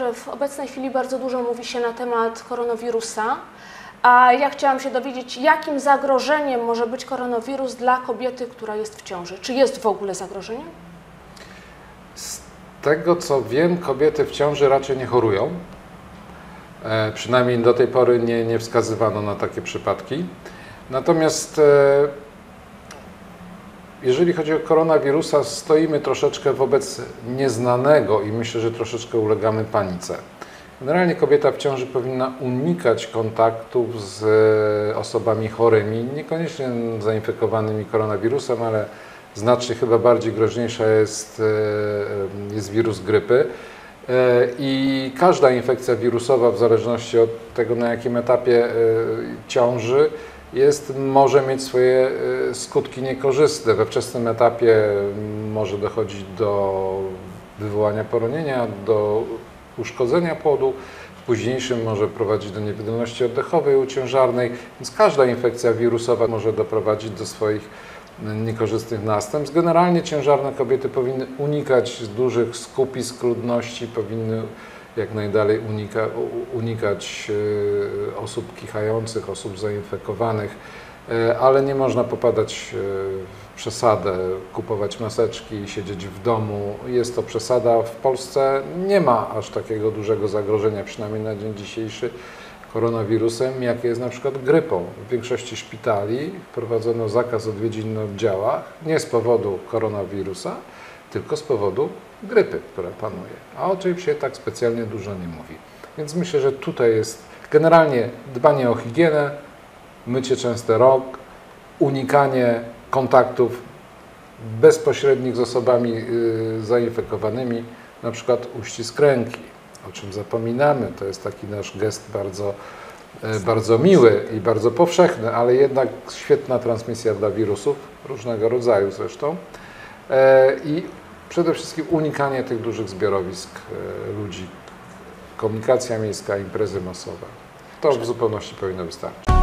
że w obecnej chwili bardzo dużo mówi się na temat koronawirusa, a ja chciałam się dowiedzieć, jakim zagrożeniem może być koronawirus dla kobiety, która jest w ciąży. Czy jest w ogóle zagrożeniem? Z tego co wiem, kobiety w ciąży raczej nie chorują. Przynajmniej do tej pory nie wskazywano na takie przypadki. Natomiast jeżeli chodzi o koronawirusa, stoimy troszeczkę wobec nieznanego i myślę, że troszeczkę ulegamy panice. Generalnie kobieta w ciąży powinna unikać kontaktów z osobami chorymi, niekoniecznie zainfekowanymi koronawirusem, ale znacznie chyba bardziej groźniejsza jest wirus grypy. I każda infekcja wirusowa, w zależności od tego, na jakim etapie ciąży, może mieć swoje skutki niekorzystne. We wczesnym etapie może dochodzić do wywołania poronienia, do uszkodzenia płodu, w późniejszym może prowadzić do niewydolności oddechowej u ciężarnej, więc każda infekcja wirusowa może doprowadzić do swoich niekorzystnych następstw. Generalnie ciężarne kobiety powinny unikać dużych skupisk ludności, powinny jak najdalej unikać osób kichających, osób zainfekowanych, ale nie można popadać w przesadę, kupować maseczki i siedzieć w domu. Jest to przesada. W Polsce nie ma aż takiego dużego zagrożenia, przynajmniej na dzień dzisiejszy, koronawirusem, jakie jest na przykład grypą. W większości szpitali wprowadzono zakaz odwiedzin na oddziałach, nie z powodu koronawirusa, tylko z powodu grypy, która panuje, a o czym się tak specjalnie dużo nie mówi. Więc myślę, że tutaj jest generalnie dbanie o higienę, mycie częste rąk, unikanie kontaktów bezpośrednich z osobami zainfekowanymi, na przykład uścisk ręki, o czym zapominamy. To jest taki nasz gest bardzo miły i bardzo powszechny, ale jednak świetna transmisja dla wirusów, różnego rodzaju zresztą. I przede wszystkim unikanie tych dużych zbiorowisk ludzi, komunikacja miejska, imprezy masowe. To w zupełności powinno wystarczyć.